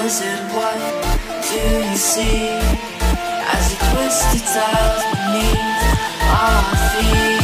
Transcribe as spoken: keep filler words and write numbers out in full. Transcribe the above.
wizard, what do you see as you twist your tiles beneath our feet?